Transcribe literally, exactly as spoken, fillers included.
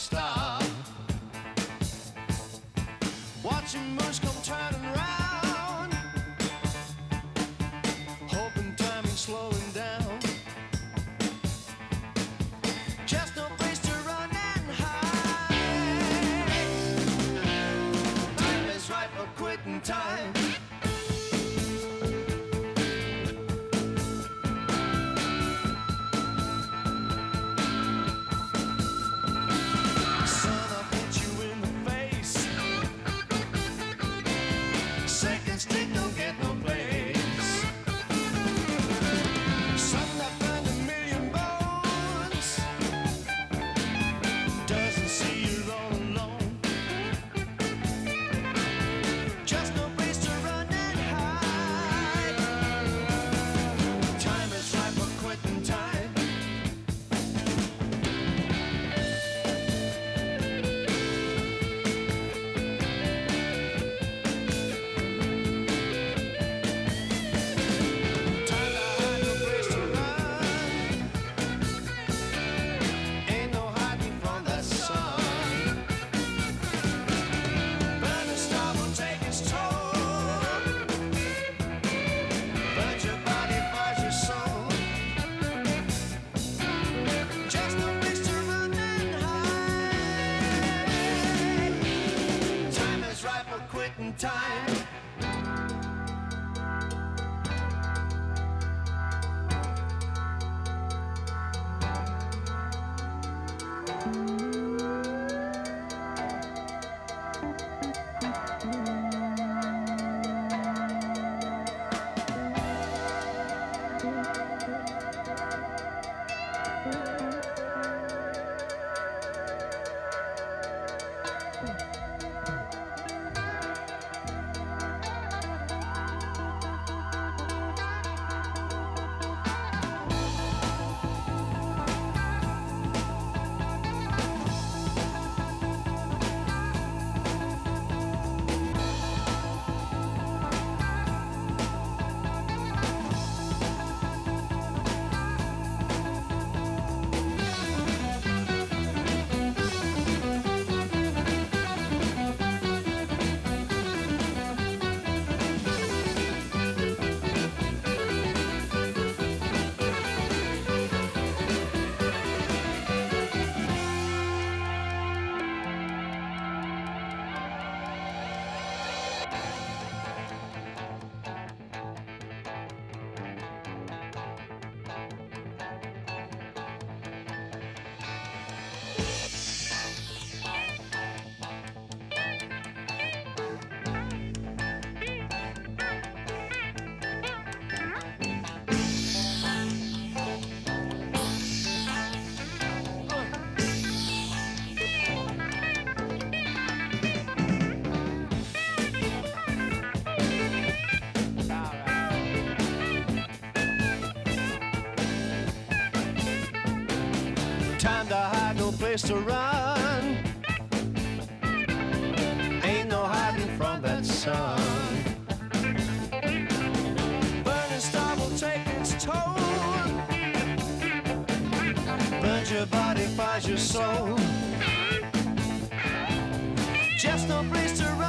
stop. Watching moons come turning round, hoping time is slowing down. Just no place to run and hide. Time is right for quitting time. Time. Time to hide, no place to run. Ain't no hiding from that sun. Burning star will take its toll. Burns your body, fires your soul. Just no place to run.